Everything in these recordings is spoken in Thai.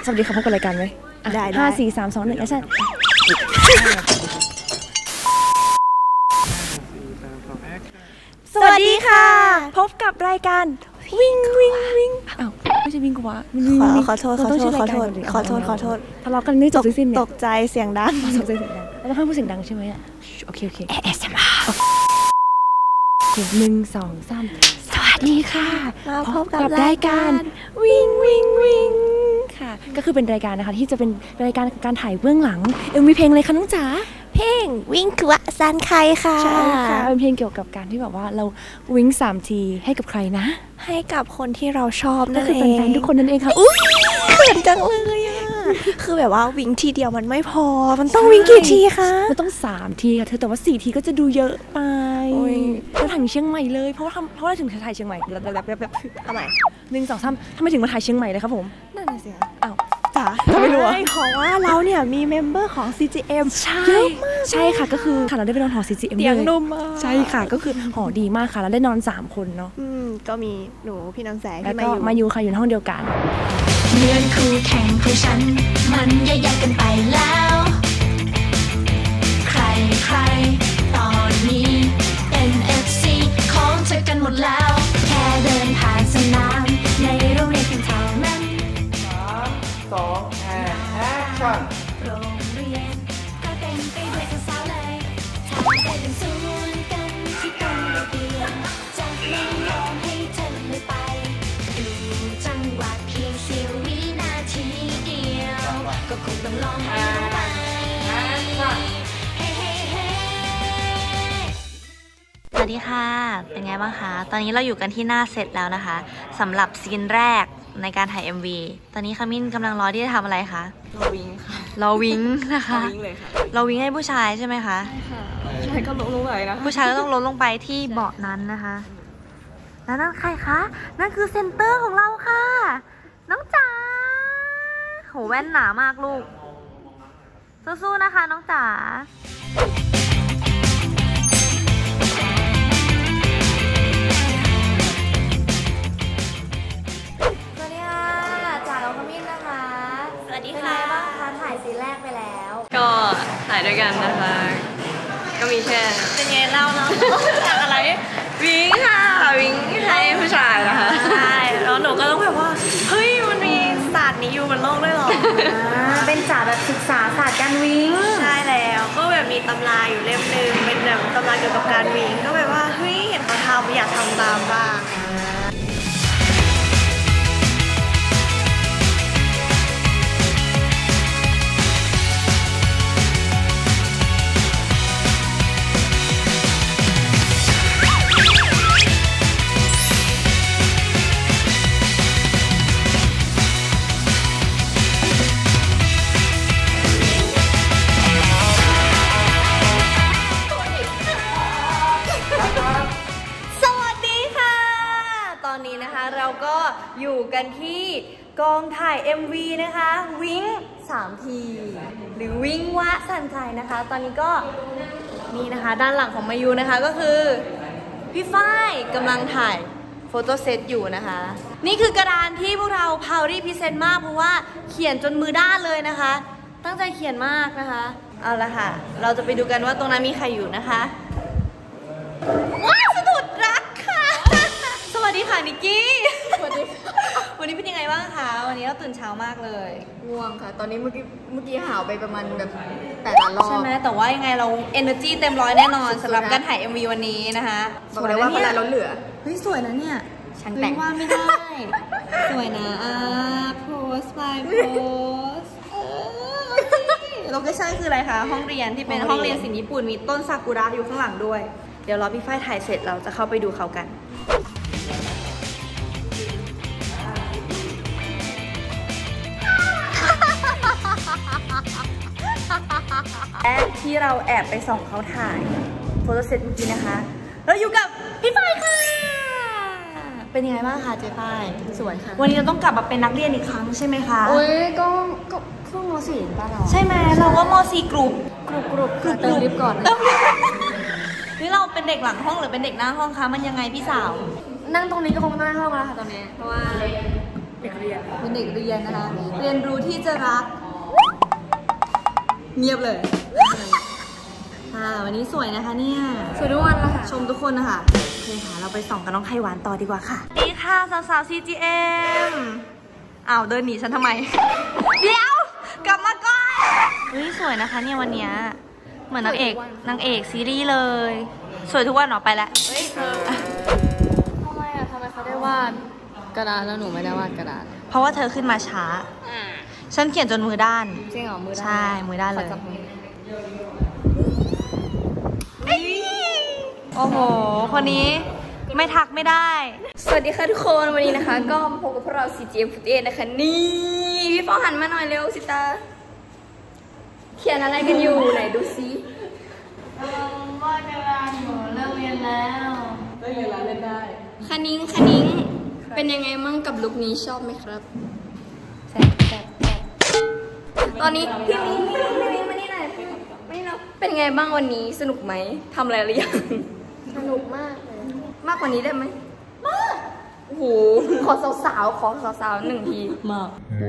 วัสดีค่ะพบกับรายการไหมได้5 4 3 2 1แอคชั่นสวัสดีค่ะพบกับรายการวิ่งอ้าวไม่ใช่วิ่งกูวะขอโทษทะเลาะกันไม่จบสิ้นตกใจเสียงดังเราต้องห้ามพูดเสียงดังใช่ไหมอ่ะโอเคASMR 1 2 3สวัสดีค่ะมาพบกับรายการวิ่งค่ะก็คือเป็นรายการนะคะที่จะเป็นรายการการถ่ายเบื้องหลังMVเพลงเลยค่ะน้องจ๋าเพลงวิ่งคือว่าซันใครค่ะใช่ค่ะเป็นเพลงเกี่ยวกับการที่แบบว่าเราวิ่ง3 ทีให้กับใครนะให้กับคนที่เราชอบนั่นเองก็คือแฟนๆทุกคนนั่นเองค่ะอุ้ยเขินจังเลยอ่ะคือแบบว่าวิ่งทีเดียวมันไม่พอมันต้องวิ่งกี่ทีคะมันต้อง3 ทีค่ะเธอแต่ว่า4 ทีก็จะดูเยอะไปเราถ่ายเชียงใหม่เลยเพราะว่าถึงถ่ายเชียงใหม่แบบทำไม1 2 3ทำไมถึงมาถ่ายเชียงใหม่เลยครับผมนั่นน่ะสิอ้าวจ๋าไม่รู้เพราะว่าเราเนี่ยมีเมมเบอร์ของ CGM เยอะมากใช่ค่ะก็คือเราได้ไปนอนหอ CGM เตียงนุ่มมากใช่ค่ะก็คือหอดีมากค่ะเราได้นอน3 คนเนาะก็มีหนูพี่น้ำแสงแล้วก็มาอยู่ค่ะอยู่ในห้องเดียวกันเหมือนคู่แข่งของฉันมันแยกกันไปแล้วใครตอนนี้เป็น FC ของเธอกันหมดแล้วแค่เดินผ่านสนามในโรงเรียนเพียงเท่านั้น 3 2 แอคชั่นโรงเรียนก็เต็มไปด้วยสาวๆเลยถ้าได้เป็นส่วนกันที่ตรงระเบียงจะไม่ยอมให้เธอเลยไปดูจังหวะเพียงเสี้ยววินาทีเดียวก็คงต้องลองให้รู้ไปสวัสดีค่ะเป็นไงบ้างคะตอนนี้เราอยู่กันที่หน้าเซตแล้วนะคะสำหรับซีนแรกในการถ่าย MV ตอนนี้ขมิ้นกำลังรอที่จะทำอะไรคะเราวิ่งค่ะเราวิ่งนะคะเราวิ่งเลยค่ะเราวิ่งให้ผู้ชายใช่ไหมคะใช่ค่ะผู้ชายก็ล้มลงไปนะผู้ชายก็ต้องล้มลงไปที่เบาะนั้นนะคะแล้วนั่นใครคะนั่นคือเซนเตอร์ของเราค่ะน้องจ๋าโหแว่นหนามากลูกสู้ๆนะคะน้องจ๋าสวัสดีค่ะจ๋าเราขมิ้นนะคะสวัสดีค่ะเป็นไงบ้างคะถ่ายซีนแรกไปแล้วก็ถ่ายด้วยกันนะคะก็มีแค่เป็นไงเล่าเนาะจากอะไรวิ่งค่ะวิ่งให้ผู้ชายนะคะใช่แล้วหนูก็ต้องแบบว่าเฮ้ยมันมีศาสตร์นี้อยู่บนโลกด้วยหรอเป็นศาสตร์แบบศึกษาศาสตร์การวิ่งใช่แล้วก็แบบมีตำราอยู่เล่มนึงเป็นแบบตำราเกี่ยวกับการวิ่งก็แบบว่าเฮ้ยเห็นเขาทำอยากทำตามบ้างเราก็อยู่กันที่กองถ่าย MV นะคะวิ่ง3 ทีหรือวิ่งวะสันใจนะคะตอนนี้ก็นี่นะคะด้านหลังของมายูนะคะก็คือพี่ฝ้ายกำลังถ่ายโฟโต้เซตอยู่นะคะนี่คือกระดานที่พวกเราพาวรี่พรีเซนต์มากเพราะว่าเขียนจนมือด้านเลยนะคะตั้งใจเขียนมากนะคะเอาละค่ะเราจะไปดูกันว่าตรงนั้นมีใครอยู่นะคะว้าวสะดุดรักค่ะสวัสดีค่ะนิกกี้สวัสดีวันนี้เป็นยังไงบ้างคะวันนี้เราตื่นเช้ามากเลยง่วงค่ะตอนนี้เมื่อกี้หาวไปประมาณแบบ8 ล้านรอบใช่ไหมแต่ว่ายังไงเรา energy เต็มร้อยแน่นอนสำหรับการถ่าย MV วันนี้นะคะบอกเลยว่าเวลาเราเหลือเฮ้ยสวยนะเนี่ยฉันแต่งว่าไม่ได้สวยนะโพสไปโพสโลเคชั่นคืออะไรคะห้องเรียนที่เป็นห้องเรียนศิลป์ญี่ปุ่นมีต้นซากุระอยู่ข้างหลังด้วยเดี๋ยวรอพี่ฝ้ายถ่ายเสร็จเราจะเข้าไปดูเขากันและที่เราแอบไปส่องเขาถ่ายโฟโต้เซตเมื่อกี้นะคะเราอยู่กับพี่ฝ้ายค่ะเป็นยังไงบ้างคะเจ๊ฝ้ายสวยค่ะวันนี้เราต้องกลับมาเป็นนักเรียนอีกครั้งใช่ไหมคะโอ้ยก็เพิ่งม.4 ป่ะเราใช่ไหมเราก็ม.4 กลุ่มคือเติมลิฟต์ก่อนนี่เราเป็นเด็กหลังห้องหรือเป็นเด็กหน้าห้องคะมันยังไงพี่สาวนั่งตรงนี้ก็คงหน้าห้องแล้วค่ะตอนนี้เพราะว่าเด็กเรียนเป็นเด็กเรียนนะคะ เรียนรู้ที่จะรัก เงียบเลยค่ะวันนี้สวยนะคะเนี่ยสวยทุกวันละค่ะชมทุกคนนะคะโอเคค่ะเราไปส่องกับน้องไข่หวานต่อดีกว่าค่ะดีค่ะสาวๆ CGM อ้าวเดินหนีฉันทำไม เดี๋ยวกลับมาก่อนเฮ้ยสวยนะคะเนี่ยวันเนี้ยเหมือนนางเอกซีรีส์เลยสวยทุกวันหรอไปแล้วเฮ้ยเธอทำไมเขาได้วาดกระดาษแล้วหนูไม่ได้วาดกระดาษเพราะว่าเธอขึ้นมาช้าฉันเขียนจนมือด้านจริงเหรอมือด้านใช่มือด้านเลยโอ้โหคนนี้ไม่ทักไม่ได้สวัสดีค่ะทุกคนวันนี้นะคะก็พบกับพวกเรา CGM48 นะคะนี่พี่ฟองหันมาหน่อยเร็วสิตาเขียนอะไรกันอยู่ไหนดูซิวาดกระดาษอยู่เลิกเรียนแล้วเลิกเรียนแล้วเล่นได้คณิ้งเป็นยังไงมั่งกับลุคนี้ชอบไหมครับแซ่บตอนนี้พี่มิ้นมานี่หน่อยไม่รู้เป็นไงบ้างวันนี้สนุกไหมทำอะไรหรือยังสนุกมากเลยมากกว่านี้ได้ไหมมากโอ้โหขอสาวๆหนึ่งทีมา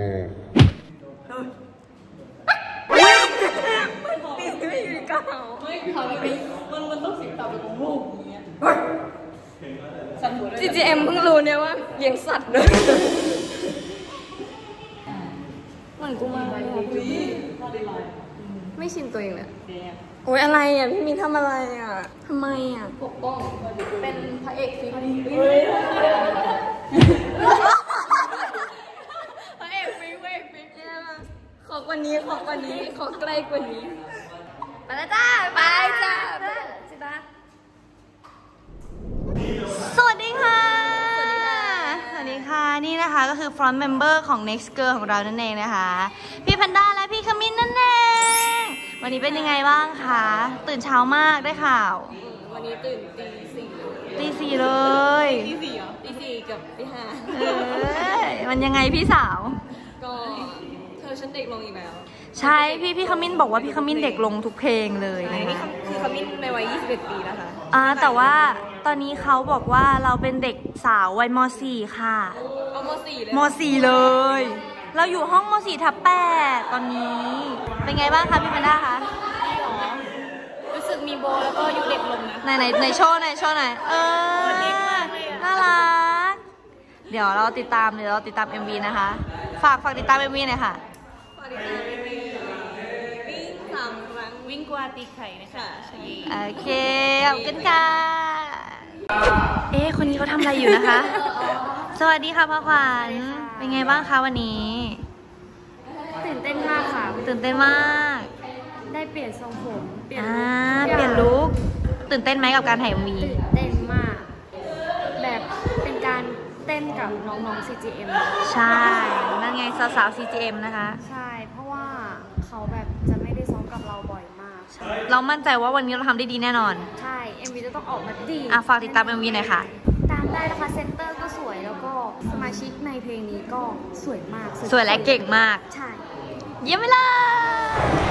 ปีนไม่อยู่กลางไม่เขาไม่มันต้องเสียงต่ำของลูกอย่างเงี้ยCGM เพิ่งรู้เนี่ยว่าเลี้ยงสัตว์เลยเหมือนกูมาไม่ชินตัวเองเลยโอ๊ยอะไรอ่ะพี่มีทำอะไรอ่ะทำไมอ่ะปกป้องเป็นพระเอกฟิล์มพระเอกฟิล์มขอกว่านี้ขอใกล้กว่านี้ไปแล้วจ้าไปจ้าสิตาสวัสดีค่ะนี่นะคะก็คือ front member ของ next girl ของเรานั่นเองนะคะพี่แพนด้าและพี่ขมิ้นนั่นเองวันนี้เป็นยังไงบ้างคะตื่นเช้ามากได้ข่าววันนี้ตื่นตี 4 เลยตี 4เหรอตี 4กับตี 5มันยังไงพี่สาวก็เธอฉันเด็กลงอีกแล้วใช่พี่ขมิ้นบอกว่าพี่ขมิ้นเด็กลงทุกเพลงเลยนี่คือขมิ้นในวัย21 ปีนะคะแต่ว่าตอนนี้เขาบอกว่าเราเป็นเด็กสาววัยม.4 ค่ะม.4 เลยม.4 เลย เราอยู่ห้องม.4/8 ตอนนี้เป็นไงบ้างคะพี่แพนด้าคะรู้สึกมีโบแล้วก็อยู่เด็กลงนะในโชว์หน่อยน่ารักเดี๋ยวเราติดตามMV นะคะฝากติดตาม MV หน่อยค่ะวิ่งกว่าตีไข่นะคะโอเคขอบคุณค่ะคนนี้เขาทำอะไรอยู่นะคะสวัสดีค่ะพ่อขวัญเป็นไงบ้างคะวันนี้ตื่นเต้นมากค่ะตื่นเต้นมากได้เปลี่ยนทรงผมเปลี่ยนลุคตื่นเต้นไหมกับการถ่าย MV ตื่นเต้นมากแบบเป็นการเต้นกับน้องๆ CGM ใช่นั่นไงสาวๆ CGM นะคะใช่เพราะว่าเขาแบบจะไม่ได้ซ้อมกับเราบ่อยมากเรามั่นใจว่าวันนี้เราทำได้ดีแน่นอนใช่ MV จะต้องออกมาดีฝากติดตาม MV หน่อยค่ะตามได้นะคะเซนเตอร์ก็สวยแล้วก็สมาชิกในเพลงนี้ก็สวยมากสวยและเก่งมากใช่เยี่ยมไปเลย